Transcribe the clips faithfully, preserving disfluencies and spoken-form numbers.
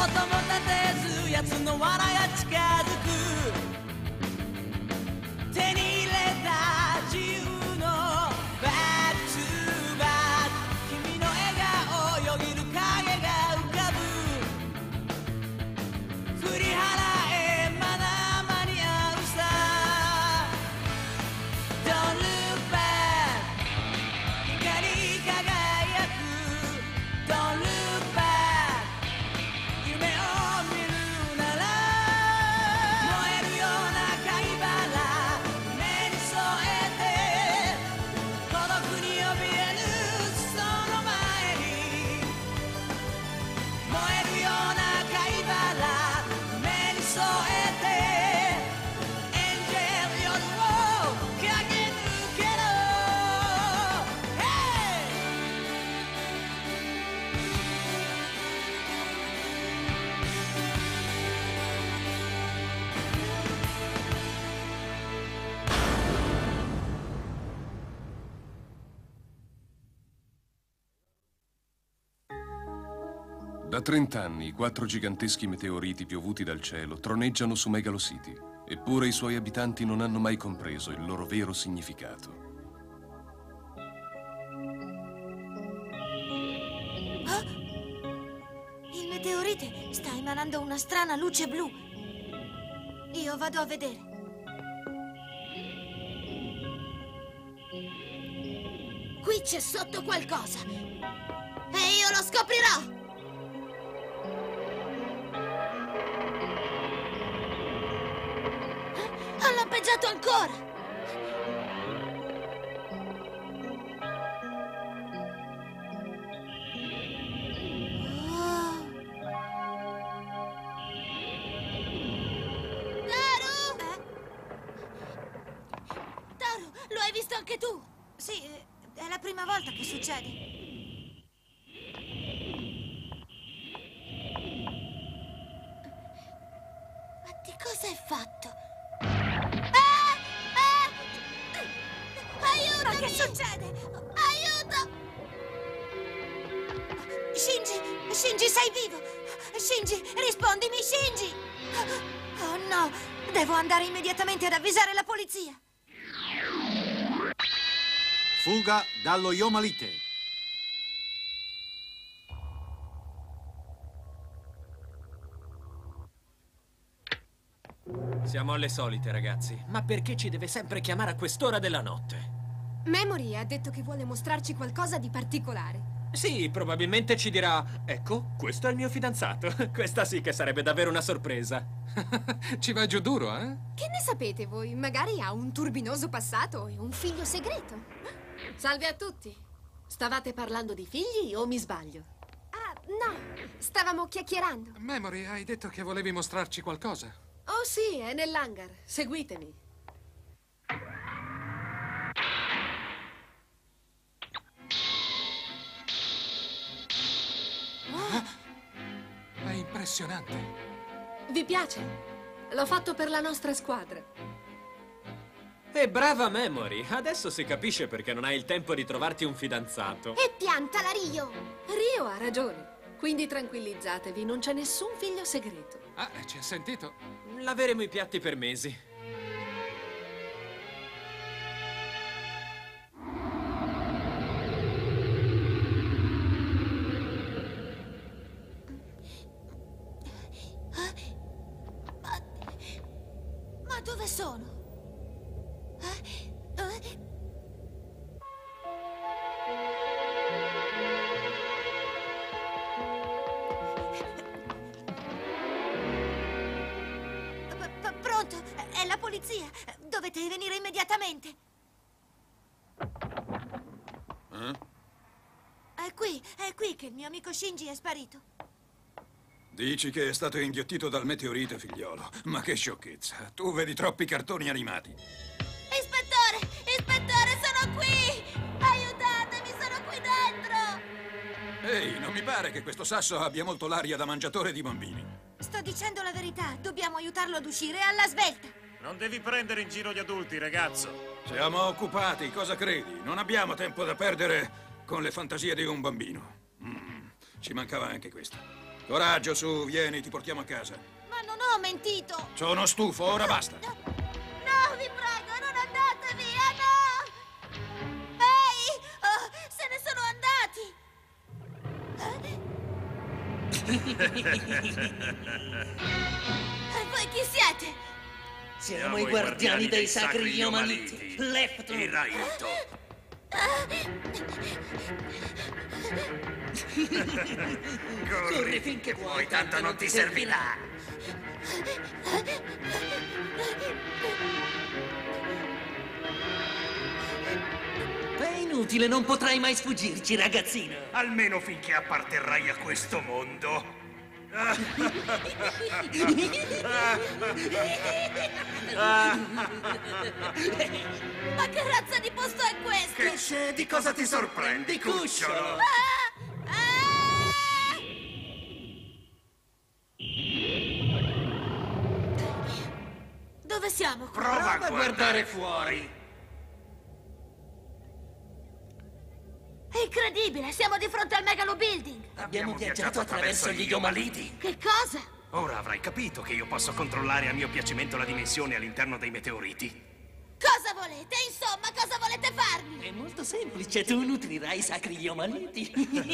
も立てず奴の罠が近づく手に入れた自由のバックトゥーバック君の笑顔よぎる影が浮かぶ振り払えまだ間に合うさ Don't look back 光り輝く Don't look back 夢を見るなら燃えるような貝殻目に添えて孤独に怯えるその前に燃えるような貝殻目に添えてエンジェル夜を駆け抜けろ Hey! Da trent'anni, quattro giganteschi meteoriti piovuti dal cielo troneggiano su Megalo City, eppure i suoi abitanti non hanno mai compreso il loro vero significato. Ah! Il meteorite sta emanando una strana luce blu. Io vado a vedere. Qui c'è sotto qualcosa. E io lo scoprirò! Ha lampeggiato ancora! Oh. Taru! Eh? Taru, lo hai visto anche tu? Sì, è la prima volta che succede. Ma di cosa è fatto? Ah! Ah! Aiutami! Ma che succede? Aiuto! Shinji! Shinji, sei vivo! Shinji, rispondimi, Shinji! Oh no! Devo andare immediatamente ad avvisare la polizia! Fuga dallo Yomalite. Siamo alle solite, ragazzi. Ma perché ci deve sempre chiamare a quest'ora della notte? Memory ha detto che vuole mostrarci qualcosa di particolare. Sì, probabilmente ci dirà: ecco, questo è il mio fidanzato. Questa sì che sarebbe davvero una sorpresa. Ci vai giù duro, eh? Che ne sapete voi? Magari ha un turbinoso passato e un figlio segreto. Salve a tutti. Stavate parlando di figli o mi sbaglio? Ah, no. Stavamo chiacchierando. Memory, hai detto che volevi mostrarci qualcosa. Oh sì, è nell'hangar. Seguitemi. È impressionante. Vi piace? L'ho fatto per la nostra squadra. E brava Memory. Adesso si capisce perché non hai il tempo di trovarti un fidanzato. E piantala, Rio! Rio ha ragione. Quindi tranquillizzatevi, non c'è nessun figlio segreto. Ah, ci ha sentito? Laveremo i piatti per mesi. Ma, ma dove sono? Eh? Eh? P- p- Pronto? È la polizia. Dovete venire immediatamente. Eh? È qui, è qui che il mio amico Shinji è sparito. Dici che è stato inghiottito dal meteorite, figliolo. Ma che sciocchezza. Tu vedi troppi cartoni animati. Ispettore! Ispettore, sono qui! Aiutatemi, sono qui dentro! Ehi, non mi pare che questo sasso abbia molto l'aria da mangiatore di bambini. Sto dicendo la verità. Dobbiamo aiutarlo ad uscire alla svelta. Non devi prendere in giro gli adulti, ragazzo. Siamo occupati, cosa credi? Non abbiamo tempo da perdere con le fantasie di un bambino. Mm, ci mancava anche questa. Coraggio, su, vieni, ti portiamo a casa. Ma non ho mentito! Sono stufo, ora basta. No, vi prego, non andate via, no! Ehi! Oh, se ne sono andati! E voi chi siete? Siamo i guardiani dei sacri Iomaliti. Left Il Raito. Corri finché vuoi, tanto non ti servirà. È inutile, non potrai mai sfuggirci, ragazzino. Almeno finché apparterrai a questo mondo. Ma che razza di posto è questo? Che c'è? Di cosa ti sorprendi, cucciolo? Ah! Ah! Dove siamo? Prova a guardare fuori. È incredibile, siamo di fronte al Megalo Building. Abbiamo viaggiato attraverso gli Iomaliti. Che cosa? Ora avrai capito che io posso controllare a mio piacimento la dimensione all'interno dei meteoriti. Cosa volete? Insomma, cosa volete farmi? È molto semplice, tu nutrirai i sacri Iomaliti.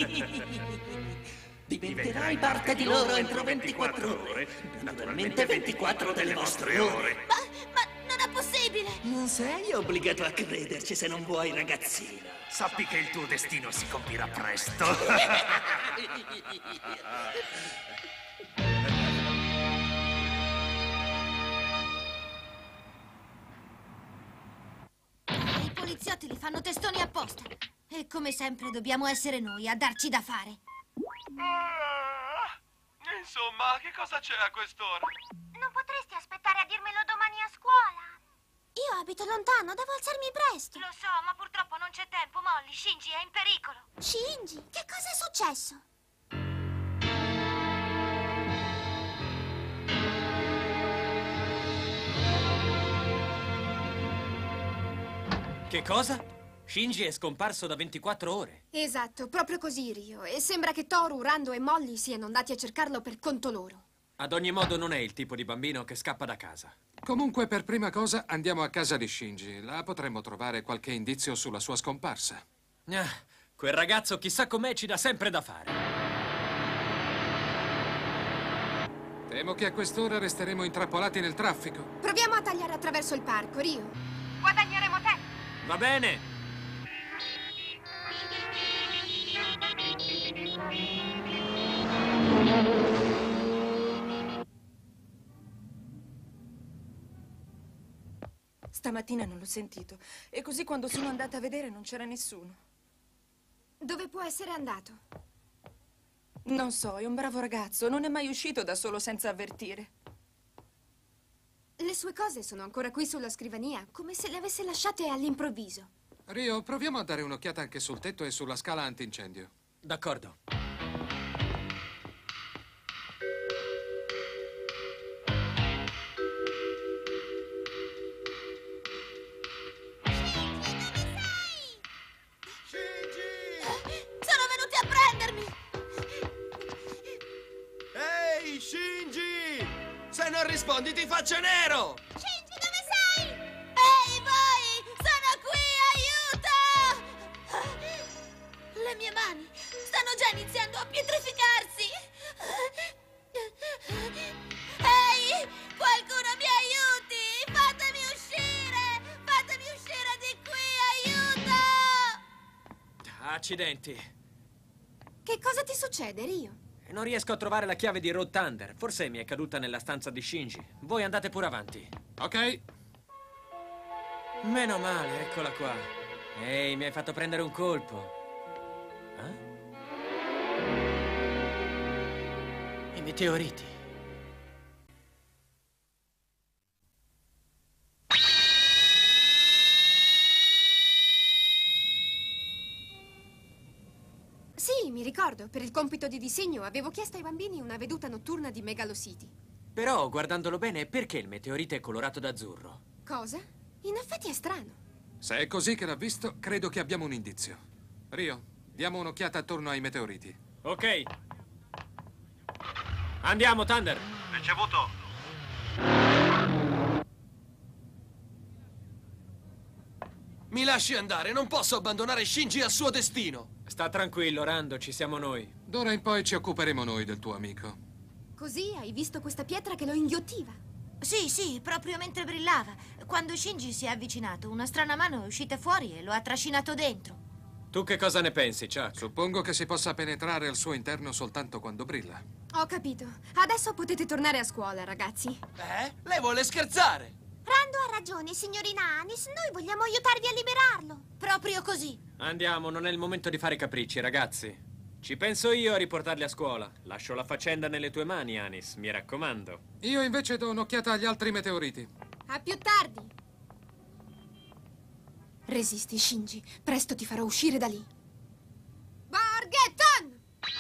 Diventerai parte di loro entro ventiquattro ore. Naturalmente ventiquattro delle vostre ore. Ma, ma non è possibile! Non sei obbligato a crederci se non vuoi, ragazzino. Sappi che il tuo destino si compirà presto. I poliziotti li fanno testoni apposta. E come sempre dobbiamo essere noi a darci da fare. Insomma, che cosa c'è a quest'ora? Non potresti aspettare a dirmelo domani a scuola? Io abito lontano, devo alzarmi presto. Lo so, ma purtroppo non c'è tempo, Molly. Shinji è in pericolo. Shinji? Che cosa è successo? Che cosa? Shinji è scomparso da ventiquattro ore. Esatto, proprio così, Rio. E sembra che Toru, Rando e Molly siano andati a cercarlo per conto loro. Ad ogni modo non è il tipo di bambino che scappa da casa. Comunque, per prima cosa, andiamo a casa di Shinji. Là potremmo trovare qualche indizio sulla sua scomparsa. Ah, quel ragazzo chissà com'è ci dà sempre da fare. Temo che a quest'ora resteremo intrappolati nel traffico. Proviamo a tagliare attraverso il parco, Rio. Guadagneremo tempo. Va bene. Stamattina non l'ho sentito. E così quando sono andata a vedere non c'era nessuno. Dove può essere andato? Non so, è un bravo ragazzo. Non è mai uscito da solo senza avvertire. Le sue cose sono ancora qui sulla scrivania, come se le avesse lasciate all'improvviso. Rio, proviamo a dare un'occhiata anche sul tetto e sulla scala antincendio. D'accordo. Sono venuti a prendermi! Ehi, Shinji! Se non rispondi ti faccio nero! Shinji, dove sei? Ehi, voi! Sono qui, aiuto! Le mie mani stanno già iniziando a pietrificarsi! Ehi, qualcuno mi aiuti! Fatemi uscire! Fatemi uscire di qui, aiuto! Accidenti. Che cosa ti succede, Rio? Non riesco a trovare la chiave di Road Thunder. Forse mi è caduta nella stanza di Shinji. Voi andate pure avanti. Ok. Meno male, eccola qua. Ehi, mi hai fatto prendere un colpo. Eh? I meteoriti. Sì, mi ricordo. Per il compito di disegno avevo chiesto ai bambini una veduta notturna di Megalo City. Però, guardandolo bene, perché il meteorite è colorato d'azzurro? Cosa? In effetti è strano. Se è così che l'ha visto, credo che abbiamo un indizio. Rio, diamo un'occhiata attorno ai meteoriti. Ok. Andiamo, Thunder. Ricevuto. Mi lasci andare, non posso abbandonare Shinji al suo destino. Sta tranquillo, Rando, ci siamo noi. D'ora in poi ci occuperemo noi del tuo amico. Così hai visto questa pietra che lo inghiottiva? Sì, sì, proprio mentre brillava. Quando Shinji si è avvicinato, una strana mano è uscita fuori e lo ha trascinato dentro. Tu che cosa ne pensi, Chuck? Suppongo che si possa penetrare al suo interno soltanto quando brilla. Ho capito. Adesso potete tornare a scuola, ragazzi. Eh? Lei vuole scherzare? Rando ha ragione, signorina Anis. Noi vogliamo aiutarvi a liberarlo. Proprio così. Andiamo, non è il momento di fare capricci, ragazzi. Ci penso io a riportarli a scuola. Lascio la faccenda nelle tue mani, Anis, mi raccomando. Io invece do un'occhiata agli altri meteoriti. A più tardi. Resisti, Shinji. Presto ti farò uscire da lì. Barghetton!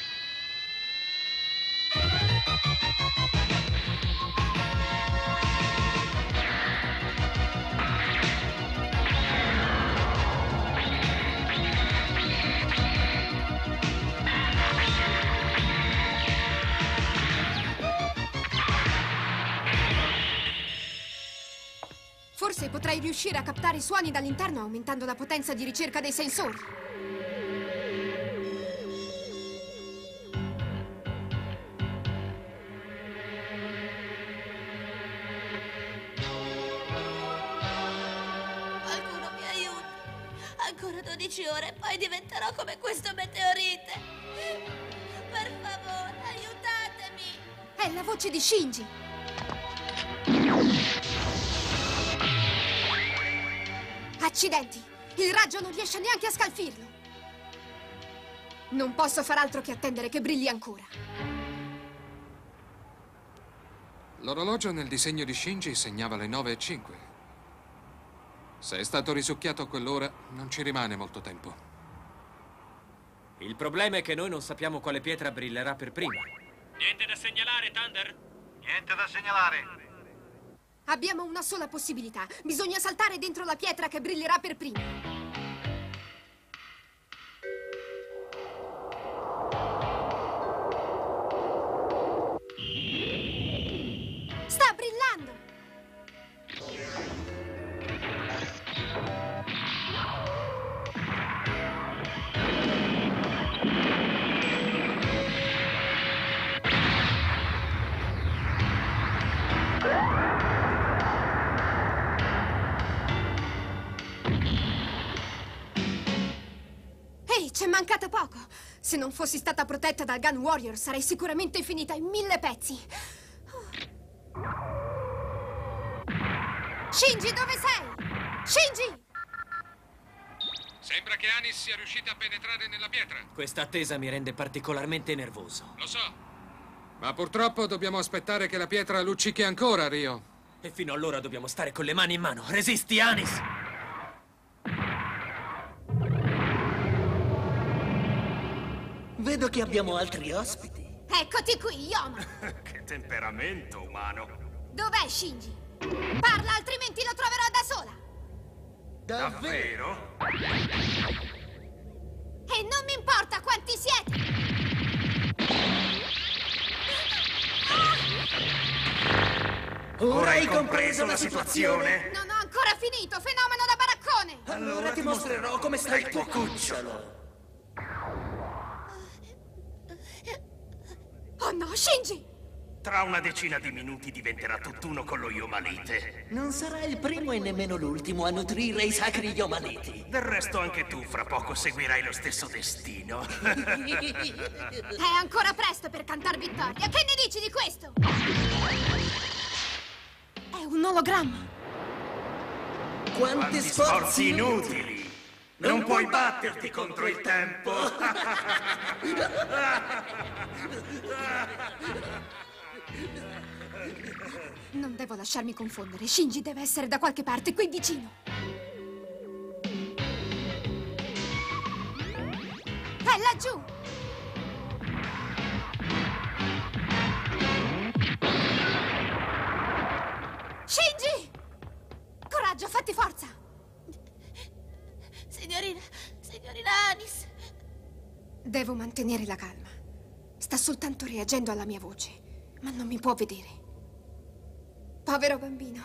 Forse potrei riuscire a captare i suoni dall'interno aumentando la potenza di ricerca dei sensori. Qualcuno mi aiuti. Ancora dodici ore e poi diventerò come questo meteorite. Per favore, aiutatemi. È la voce di Shinji. Accidenti! Il raggio non riesce neanche a scalfirlo! Non posso far altro che attendere che brilli ancora. L'orologio nel disegno di Shinji segnava le nove e cinque. Se è stato risucchiato a quell'ora, non ci rimane molto tempo. Il problema è che noi non sappiamo quale pietra brillerà per prima. Niente da segnalare, Thunder? Niente da segnalare. Abbiamo una sola possibilità. Bisogna saltare dentro la pietra che brillerà per prima. Sta brillando! C'è mancato poco. Se non fossi stata protetta dal Gun Warrior, sarei sicuramente finita in mille pezzi. Shinji, dove sei? Shinji! Sembra che Anis sia riuscita a penetrare nella pietra. Questa attesa mi rende particolarmente nervoso. Lo so. Ma purtroppo dobbiamo aspettare che la pietra luccichi ancora, Ryo. E fino allora dobbiamo stare con le mani in mano. Resisti, Anis! Vedo che abbiamo altri ospiti. Eccoti qui, Yoma! Che temperamento umano. Dov'è Shinji? Parla, altrimenti lo troverò da sola! Davvero? E non mi importa quanti siete! Ora hai compreso la situazione? Non ho ancora finito, fenomeno da baraccone! Allora ti mostrerò come sta il tuo cucciolo. Oh no, Shinji! Tra una decina di minuti diventerà tutt'uno con lo Yomalite. Non sarà il primo e nemmeno l'ultimo a nutrire i sacri Yomaliti. Del resto anche tu fra poco seguirai lo stesso destino. È ancora presto per cantar vittoria. Che ne dici di questo? È un ologramma. Quanti, Quanti sforzi, sforzi inutili! Non, non puoi batterti contro il tempo! Non devo lasciarmi confondere. Shinji deve essere da qualche parte qui vicino. È laggiù! Shinji! Coraggio, fatti forza! Signorina, signorina Anis. Devo mantenere la calma. Sta soltanto reagendo alla mia voce. ma non mi può vedere. Povero bambino.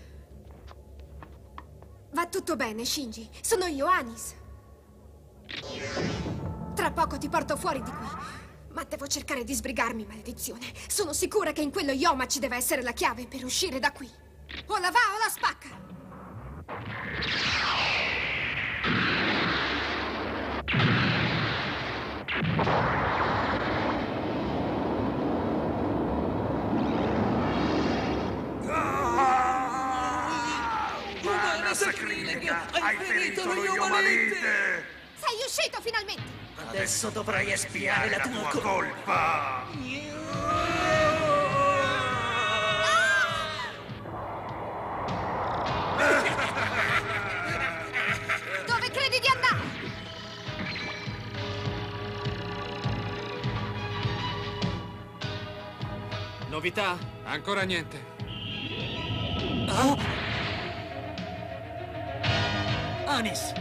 Va tutto bene, Shinji. Sono io, Anis. Tra poco ti porto fuori di qui. Ma devo cercare di sbrigarmi, maledizione. Sono sicura che in quello Yoma ci deve essere la chiave per uscire da qui. O la va o la spacca! Umana sacrilega, hai ferito lo Yomalite! Sei uscito finalmente! Adesso dovrai espiare la tua tua colpa! Dove credi di andare? Novità? Ancora niente. Oh. Anis!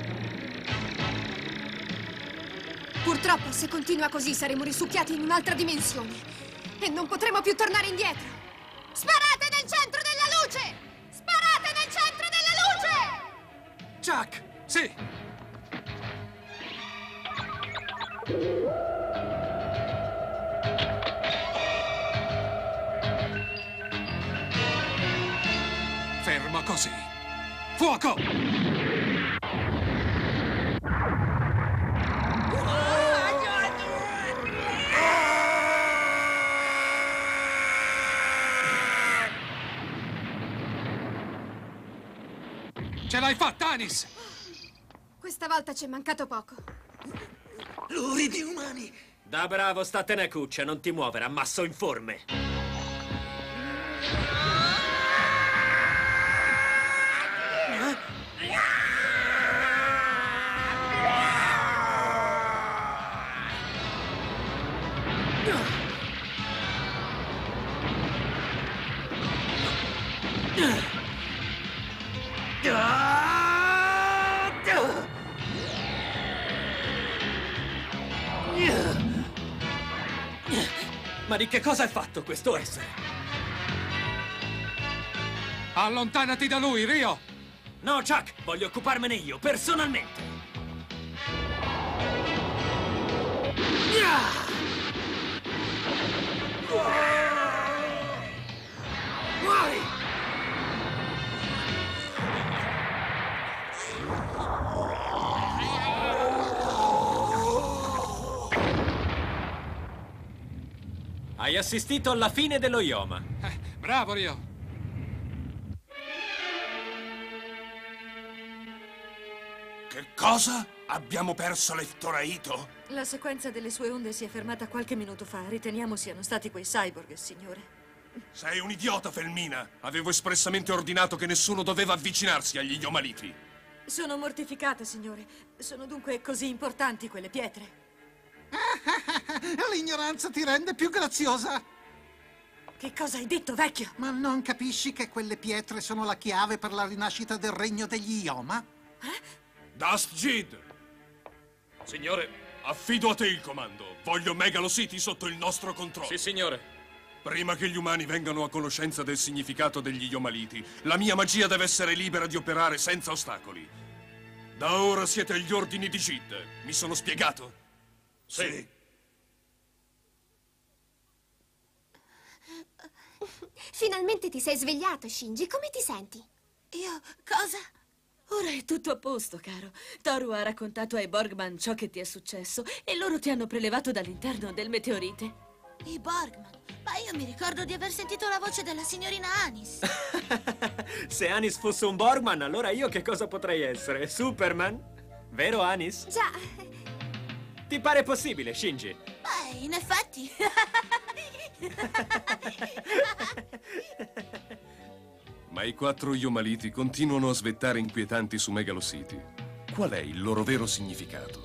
Purtroppo, se continua così, saremo risucchiati in un'altra dimensione. E non potremo più tornare indietro. Sparate nel centro della luce! Sparate nel centro della luce! Chuck! Sì! Fermo così! Fuoco! Ce l'hai fatta, Anis! Questa volta ci è mancato poco. Luridi umani! Da bravo, statene a cuccia, non ti muovere, ammasso informe. Ma di che cosa è fatto questo essere? Allontanati da lui, Ryo! No, Chuck, voglio occuparmene io, personalmente. Muori! Hai assistito alla fine dello Yoma. Eh, bravo, Ryo. Che cosa? Abbiamo perso l'Eftoraito? La sequenza delle sue onde si è fermata qualche minuto fa. Riteniamo siano stati quei cyborg, signore. Sei un idiota, Felmina. Avevo espressamente ordinato che nessuno doveva avvicinarsi agli Yomaliti. Sono mortificata, signore. Sono dunque così importanti quelle pietre? L'ignoranza ti rende più graziosa. Che cosa hai detto, vecchio? Ma non capisci che quelle pietre sono la chiave per la rinascita del regno degli Yoma? Eh? Dust Jid! Signore, affido a te il comando. Voglio Megalo City sotto il nostro controllo. Sì, signore. Prima che gli umani vengano a conoscenza del significato degli Yomaliti, la mia magia deve essere libera di operare senza ostacoli. Da ora siete agli ordini di Jid. Mi sono spiegato? Sì. Finalmente ti sei svegliato, Shinji. Come ti senti? Io... cosa? Ora è tutto a posto, caro. Toru ha raccontato ai Borgman ciò che ti è successo e loro ti hanno prelevato dall'interno del meteorite. I Borgman? Ma io mi ricordo di aver sentito la voce della signorina Anis. Se Anis fosse un Borgman, allora io che cosa potrei essere? Superman? Vero, Anis? Già. Ti pare possibile, Shinji? Beh, in effetti. Ma i quattro Yomaliti continuano a svettare inquietanti su Megalo City. Qual è il loro vero significato?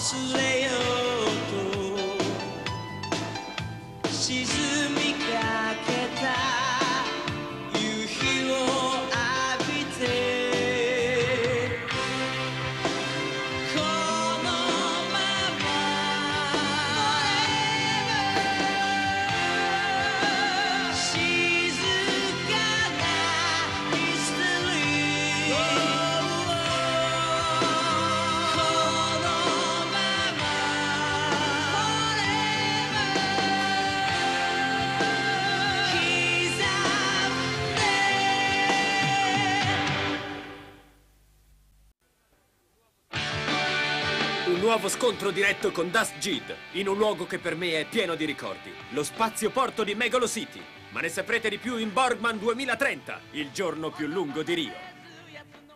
忘れようと沈みかけた夕日を浴びてこのまま静かなヒステリーこのまま Un nuovo scontro diretto con Dust Gid, in un luogo che per me è pieno di ricordi, lo spazioporto di Megalo City. Ma ne saprete di più in Borgman duemilatrenta, il giorno più lungo di Rio.